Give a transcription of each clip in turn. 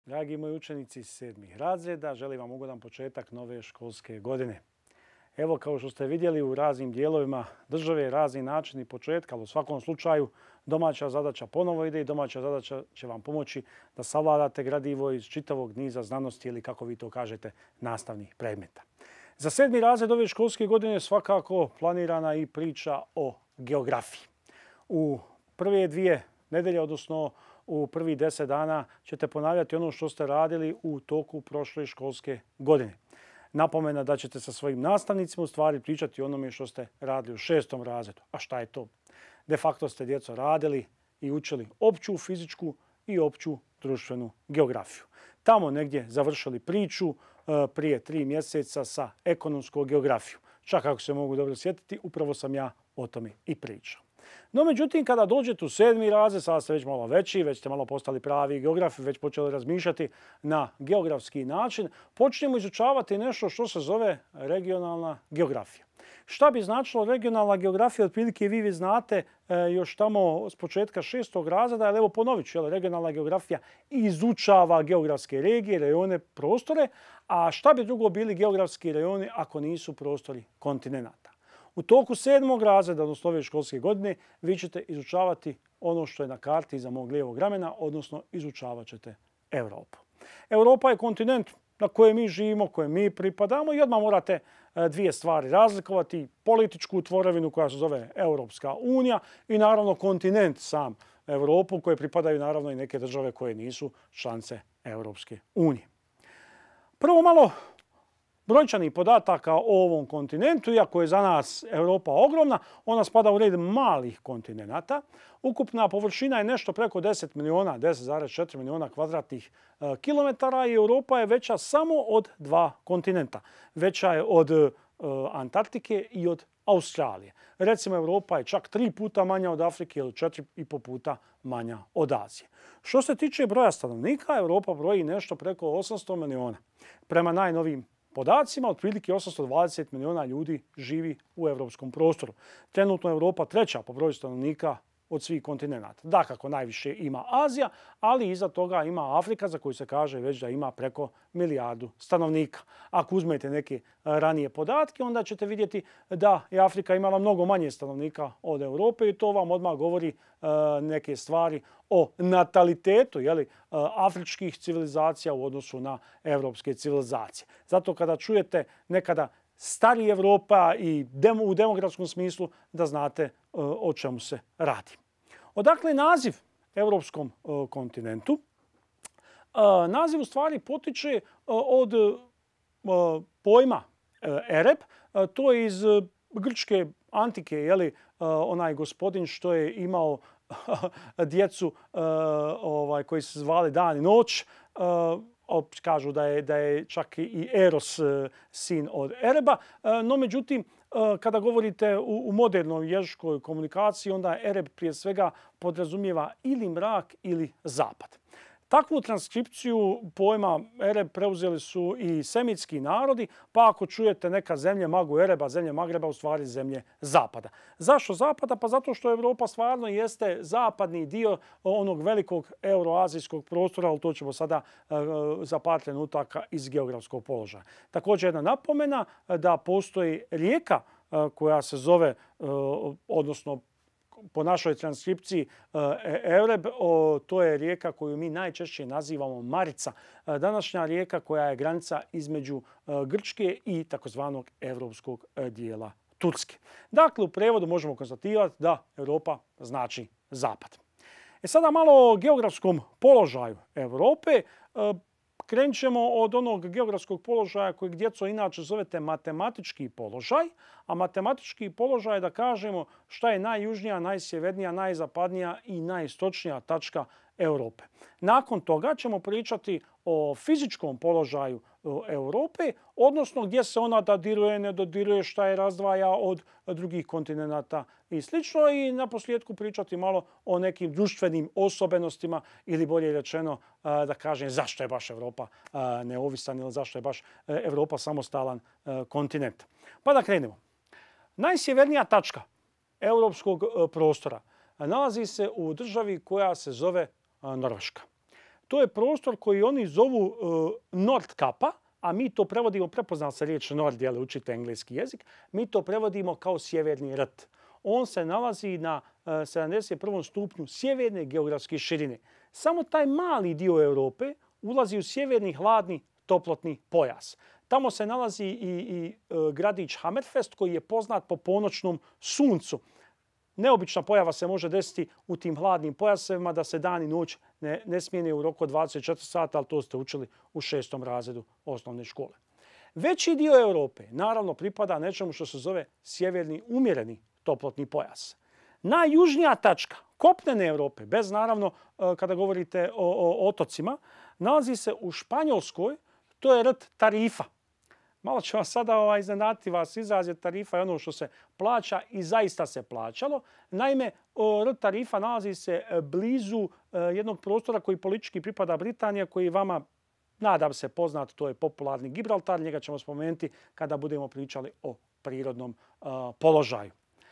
Dragi moji učenici iz 7. razreda, želim vam ugodan početak nove školske godine. Evo, kao što ste vidjeli u raznim dijelovima države, razni načini početka, ali u svakom slučaju domaća zadaća ponovo ide i domaća zadaća će vam pomoći da savladate gradivo iz čitavog niza znanosti ili, kako vi to kažete, nastavnih predmeta. Za 7. razred ove školske godine svakako planirana i priča o geografiji. U prve 2 nedelje, odnosno u prvih 10 dana ćete ponavljati ono što ste radili u toku prošle školske godine. Napomena da ćete sa svojim nastavnicima u stvari pričati o onome što ste radili u 6. razredu. A šta je to? De facto ste, djeco, radili i učili opću fizičku i opću društvenu geografiju. Tamo negdje završili priču prije 3 mjeseca sa ekonomskom geografijom. Čak ako se mogu dobro sjetiti, upravo sam ja o tome i pričao. No, međutim, kada dođete u 7. razred, sada ste već malo veći, već ste malo postali pravi geografi, već počeli razmišljati na geografski način, počnemo izučavati nešto što se zove regionalna geografija. Šta bi značilo regionalna geografija? Otprilike vi znate još tamo s početka 6. razreda, ali evo ponovit ću, regionalna geografija izučava geografske regije, rejone, prostore, a šta bi drugo bili geografski rejoni ako nisu prostori kontinenata? U toku 7. razreda, odnosno ove školske godine, vi ćete izučavati ono što je na karti iza mog lijevog ramena, odnosno izučavat ćete Europu. Europa je kontinent na kojem mi živimo, kojem mi pripadamo i odmah morate 2 stvari razlikovati. Političku tvorevinu koja se zove Europska unija i naravno kontinent sam Europu, koje pripadaju naravno i neke države koje nisu članice Europske unije. Prvo malo brojčanih podataka o ovom kontinentu. Iako je za nas Europa ogromna, ona spada u red malih kontinenata. Ukupna površina je nešto preko 10 milijuna, 10,4 milijuna kvadratnih kilometara i Europa je veća samo od 2 kontinenta. Veća je od Antarktike i od Australije. Recimo, Europa je čak 3 puta manja od Afrike ili 4,5 puta manja od Azije. Što se tiče broja stanovnika, Europa broji nešto preko 800 milijuna. Prema najnovijim podacima, otprilike 820 milijuna ljudi živi u europskom prostoru. Trenutno je Europa 3. po broju stanovnika od svih kontinenata. Dakako, najviše ima Azija, ali iza toga ima Afrika, za koju se kaže već da ima preko 1 milijardu stanovnika. Ako uzmete neke ranije podatke, onda ćete vidjeti da je Afrika imala mnogo manje stanovnika od Europe i to vam odmah govori neke stvari o natalitetu afričkih civilizacija u odnosu na europske civilizacije. Zato kada čujete nekada stari Europa i u demografskom smislu, da znate o čemu se radi. Odakle naziv europskom kontinentu? Naziv u stvari potiče od pojma Ereb. To je iz grčke antike, onaj gospodin što je imao djecu koji se zvali Dan i Noć. Kažu da je čak i Eros sin od Ereba. No, međutim, kada govorite u modernoj jezičkoj komunikaciji, onda Ereb prije svega podrazumijeva ili mrak ili zapad. Takvu transkripciju pojma Ereb preuzeli su i semitski narodi, pa ako čujete neka zemlje Magu Ereba, zemlje Magreba, u stvari zemlje zapada. Zašto zapada? Pa zato što Europa stvarno jeste zapadni dio onog velikog euroazijskog prostora, ali to ćemo sada za par trenutaka iz geografskog položaja. Također jedna napomena da postoji rijeka koja se zove, odnosno po našoj transkripciji Ereb, to je rijeka koju mi najčešće nazivamo Marica, današnja rijeka koja je granica između Grčke i takozvanog europskog dijela Turske. Dakle, u prevodu možemo konstatirati da Europa znači zapad. Sada malo o geografskom položaju Europe. Krenut ćemo od onog geografskog položaja kojeg, djeco, inače zovete matematički položaj. A matematički položaj je da kažemo šta je najjužnija, najsjevernija, najzapadnija i najistočnija tačka Europe. Nakon toga ćemo pričati o fizičkom položaju Europe, odnosno gdje se ona dodiruje, ne dodiruje, šta je razdvaja od drugih kontinenata i sl. I naposljetku pričati malo o nekim društvenim osobenostima ili bolje rečeno da kažem zašto je baš Europa neovisan ili zašto je baš Europa samostalan kontinent. Pa da krenemo. Najsjevernija tačka europskog prostora nalazi se u državi koja se zove Norveška. To je prostor koji oni zovu Nordkapa, a mi to prevodimo, prepoznao se riječ Nord, jel učite engleski jezik, mi to prevodimo kao sjeverni rt. On se nalazi na 71. stupnju sjeverne geografske širine. Samo taj mali dio Europe ulazi u sjeverni hladni toplotni pojas. Tamo se nalazi i gradić Hammerfest koji je poznat po ponoćnom suncu. Neobična pojava se može desiti u tim hladnim pojasevima da se dan i noć ne smijene u roku od 24 sata, ali to ste učili u 6. razredu osnovne škole. Veći dio Europe naravno pripada nečemu što se zove sjeverni umjereni toplotni pojas. Najjužnija tačka kopnene Europe, bez naravno kada govorite o otocima, nalazi se u Španjolskoj, to je rt Tarifa. Malo ću vas sada iznenaditi, vas izraz je tarifa je ono što se plaća i zaista se plaćalo. Naime, rt Tarifa nalazi se blizu jednog prostora koji politički pripada Britaniji, koji vama, nadam se, poznat, to je popularni Gibraltar. Njega ćemo spomenuti kada budemo pričali o prirodnom položaju.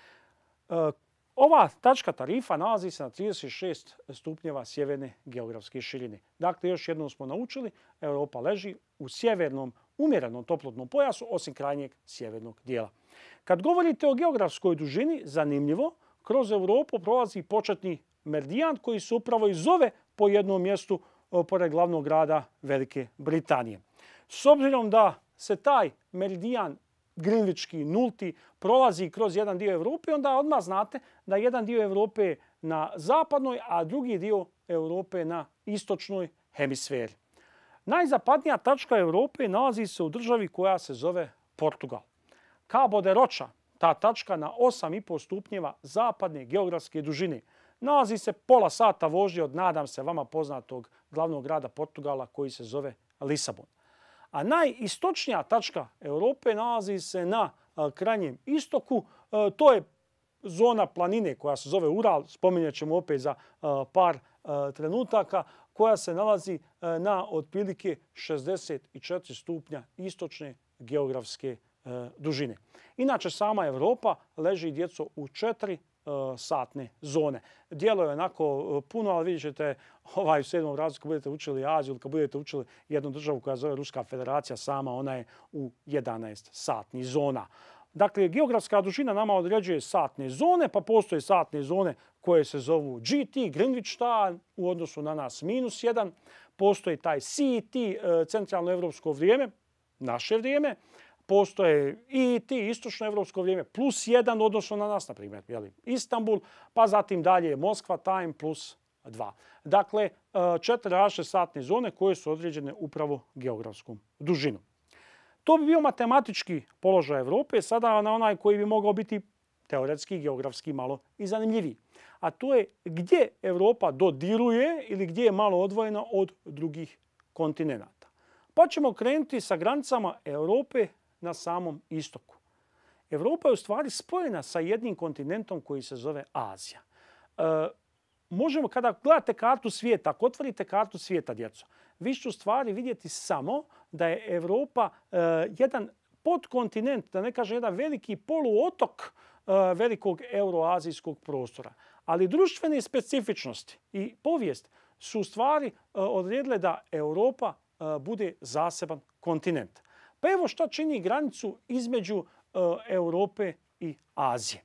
Ova tačka Tarifa nalazi se na 36 stupnjeva sjeverne geografske širine. Dakle, još jednom smo naučili, Europa leži u sjevernom umjerenom toplotnom pojasu, osim krajnjeg sjevernog dijela. Kad govorite o geografskoj dužini, zanimljivo, kroz Europu prolazi početni meridijan koji se upravo i zove po jednom mjestu pored glavnog grada Velike Britanije. S obzirom da se taj meridijan Greenwichki nulti prolazi kroz jedan dio Europe, onda odmah znate da jedan dio Europe je na zapadnoj, a drugi dio Europe na istočnoj hemisferi. Najzapadnija tačka Europe nalazi se u državi koja se zove Portugal. Cabo de Rocha, ta tačka na 8,5 stupnjeva zapadne geografske dužine, nalazi se pola sata vožnje od, nadam se, vama poznatog glavnog grada Portugala koji se zove Lisabon. A najistočnija tačka Europe nalazi se na krajnjem istoku. To je zona planine koja se zove Ural, spominjat ćemo opet za par trenutaka, koja se nalazi na otprilike 64 stupnja istočne geografske dužine. Inače, sama Europa leži, djeco, u 4 satne zone. Dijelo je onako puno, ali vidjet ćete u 7. razredu kad budete učili Aziju ili kad budete učili jednu državu koja zove Ruska federacija, sama ona je u 11 satnih zona. Dakle, geografska dužina nama određuje satne zone, pa postoje satne zone koje se zovu GT, Greenwich star, u odnosu na nas -1. Postoji taj CET, centralno evropsko vrijeme, naše vrijeme. Postoje ET, istočno evropsko vrijeme, +1 odnosno na nas, na primjer, Istanbul, pa zatim dalje Moskva time +2. Dakle, 4 različite satne zone koje su određene upravo geografskom dužinom. To bi bio matematički položaj Europe, sada na onaj koji bi mogao biti teoretski, geografski malo i zanimljiviji. A to je gdje Europa dodiruje ili gdje je malo odvojena od drugih kontinenata. Pa ćemo krenuti sa granicama Europe na samom istoku. Europa je u stvari spojena sa jednim kontinentom koji se zove Azija. Možemo, kada gledate kartu svijeta, ako otvorite kartu svijeta, djeco, vi ćete u stvari vidjeti samo da je Europa jedan podkontinent, da ne kažem jedan veliki poluotok velikog euroazijskog prostora. Ali društvene specifičnosti i povijest su u stvari odredile da Europa bude zaseban kontinent. Pa evo što čini granicu između Europe i Azije.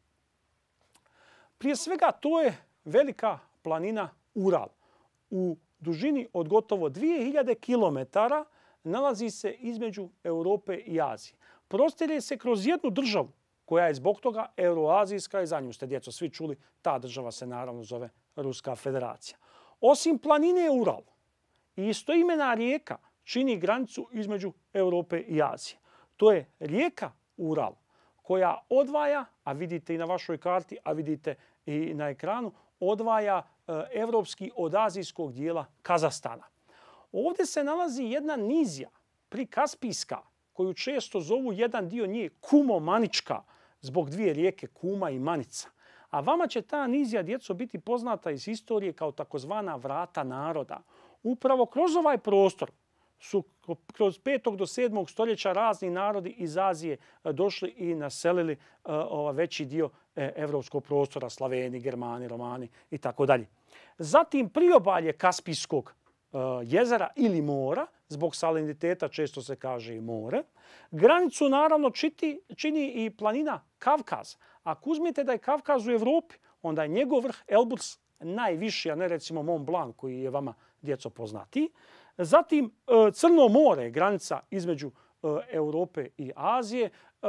Prije svega to je velika planina Ural. U dužini od gotovo 2000 km nalazi se između Europe i Azije. Prostire se kroz jednu državu koja je zbog toga euroazijska i za nju ste, djeco, svi čuli, ta država se naravno zove Ruska federacija. Osim planine Ural, istoimena rijeka čini granicu između Europe i Azije. To je rijeka Ural koja odvaja, a vidite i na vašoj karti, a vidite i na ekranu, odvaja evropski od azijskog dijela Kazahstana. Ovdje se nalazi jedna nizija prikaspijska koju često zovu jedan dio nje Kumo-Manička zbog dvije rijeke Kuma i Manica. A vama će ta nizija, djeco, biti poznata iz historije kao takozvana vrata naroda. Upravo kroz ovaj prostor su kroz 5. do 7. stoljeća razni narodi iz Azije došli i naselili veći dio evropskog prostora, Slaveni, Germani, Romani i tako dalje. Zatim priobalje Kaspijskog jezera ili mora, zbog saliniteta često se kaže i more. Granicu naravno čini i planina Kavkaz. Ako uzmete da je Kavkaz u Europi, onda je njegov vrh Elbrus najviši, a ne recimo Mont Blanc koji je vama, djeco, poznati. Zatim Crno more je granica između Europe i Azije,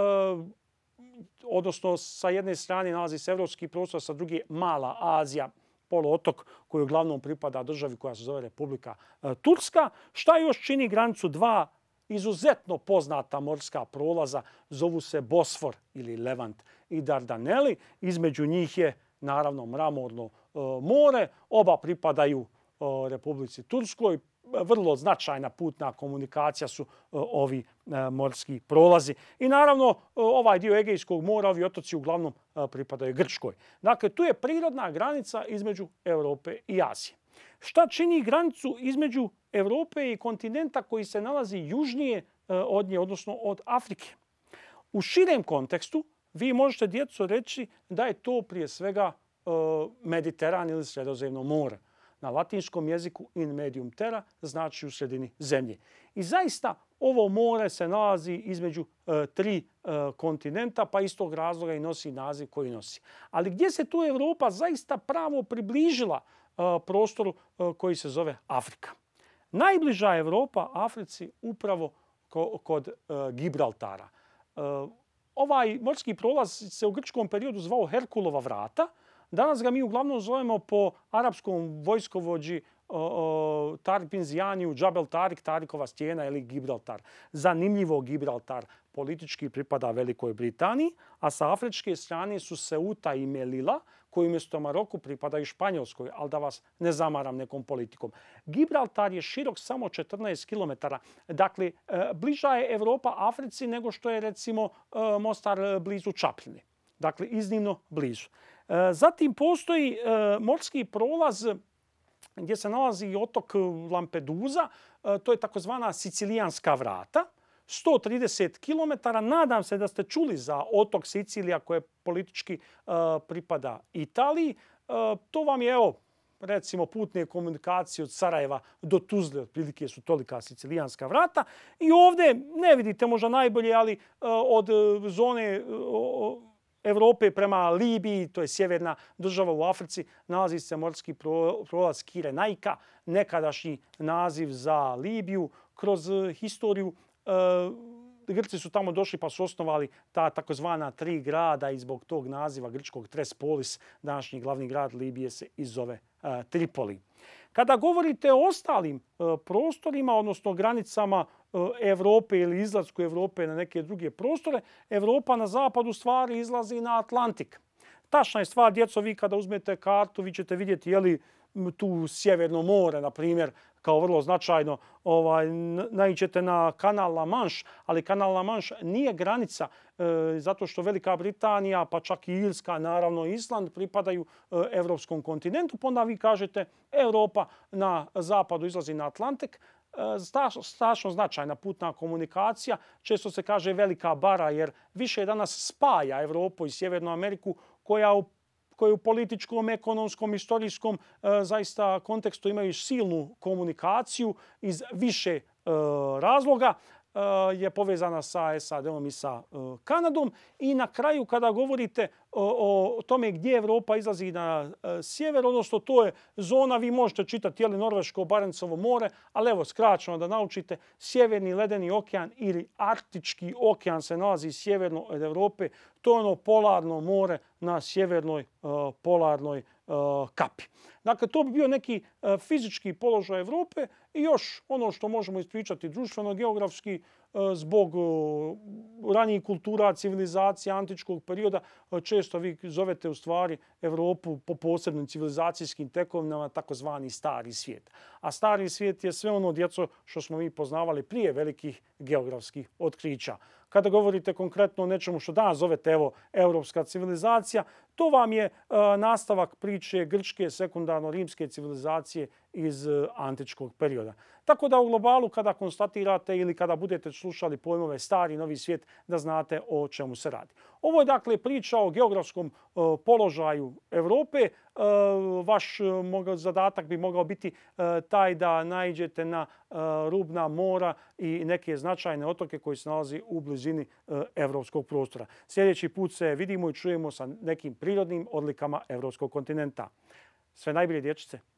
odnosno sa jedne strane nalazi se evropski prostor, sa druge Mala Azija, poluotok koji uglavnom pripada državi koja se zove Republika Turska. Šta još čini granicu? Dva izuzetno poznata morska prolaza, zovu se Bosfor ili Levant i Dardaneli. Između njih je naravno Mramorno more. Oba pripadaju Republici Turskoj. Vrlo značajna putna komunikacija su ovi morski prolazi. I naravno ovaj dio Egejskog mora, ovi otoci uglavnom pripadaju Grčkoj. Dakle, tu je prirodna granica između Europe i Azije. Šta čini granicu između Europe i kontinenta koji se nalazi južnije od nje, odnosno od Afrike? U širem kontekstu vi možete, djeco, reći da je to prije svega Mediteran ili Sredozemno more. Na latinskom jeziku in medium terra znači u sredini zemlje. I zaista ovo more se nalazi između tri kontinenta, pa iz tog razloga i nosi naziv koji nosi. Ali gdje se tu Europa zaista pravo približila prostoru koji se zove Afrika? Najbliža Europa Africi upravo kod Gibraltara. Ovaj morski prolaz se u grčkom periodu zvao Herkulova vrata. Danas ga mi uglavnom zovemo po arapskom vojskovođi Tarik bin Zijaniju, Džabel Tarik, Tarikova stijena ili Gibraltar. Zanimljivo, Gibraltar politički pripada Velikoj Britaniji, a sa afričke strane su Ceuta i Melilla, koji umjesto Maroku pripadaju Španjolskoj, ali da vas ne zamaram nekom politikom. Gibraltar je širok samo 14 km. Dakle, bliža je Europa Africi nego što je recimo Mostar blizu Čapljine. Dakle, iznimno blizu. Zatim postoji morski prolaz gdje se nalazi i otok Lampedusa. To je takozvana Sicilijanska vrata. 130 km. Nadam se da ste čuli za otok Sicilija koje politički pripada Italiji. To vam je, evo, recimo putne komunikacije od Sarajeva do Tuzle, otprilike su tolika Sicilijanska vrata. I ovdje ne vidite možda najbolje, ali od zone Europe prema Libiji, to je sjeverna država u Africi, nalazi se morski prolaz Kirenaika, nekadašnji naziv za Libiju. Kroz historiju Grci su tamo došli pa su osnovali ta takozvana tri grada i zbog tog naziva grčkog Trespolis, današnji glavni grad Libije, se i zove Tripoli. Kada govorite o ostalim prostorima, odnosno granicama Europe ili izlasku Europe na neke druge prostore, Europa na zapadu stvari izlazi na Atlantik. Tačna je stvar, djeco, vi kada uzmete kartu, vi ćete vidjeti je li tu Sjeverno more, na primjer, kao vrlo značajno, naiđete na kanal La Manche, ali kanal La Manche nije granica zato što Velika Britanija, pa čak i Irska, naravno Island, pripadaju evropskom kontinentu. Pa onda vi kažete Europa na zapadu izlazi na Atlantik. Strašno značajna putna komunikacija. Često se kaže velika bara jer više danas spaja Europu i Sjevernu Ameriku koje u političkom, ekonomskom, istorijskom zaista kontekstu imaju silnu komunikaciju iz više razloga. Je povezana sa SAD-om i sa Kanadom. I na kraju kada govorite o tome gdje Europa izlazi na sjever, odnosno to je zona, vi možete čitati je li Norveško, Barencovo more, ali evo skraćeno da naučite, Sjeverni ledeni okean ili Arktički okean se nalazi sjeverno od Europe. To je ono polarno more na sjevernoj polarnoj kapi. Dakle, to bi bio neki fizički položaj Europe i još ono što možemo ispričati društveno-geografski zbog ranijih kultura, civilizacija, antičkog perioda. Često vi zovete u stvari Europu po posebnim civilizacijskim tekovinama takozvani stari svijet. A stari svijet je sve ono, djeco, što smo mi poznavali prije velikih geografskih otkrića. Kada govorite konkretno o nečemu što danas zovete europska civilizacija, To vam je nastavak priče grčke sekundarno-rimske civilizacije iz antičkog perioda. Tako da u globalu kada konstatirate ili kada budete slušali pojmove stari novi svijet, da znate o čemu se radi. Ovo je dakle priča o geografskom položaju Europe. Vaš zadatak bi mogao biti taj da naiđete na rubna mora i neke značajne otoke koji se nalazi u blizini evropskog prostora. Sljedeći put se vidimo i čujemo sa nekim prirodnim odlikama evropskog kontinenta. Sve najbolje, dječice.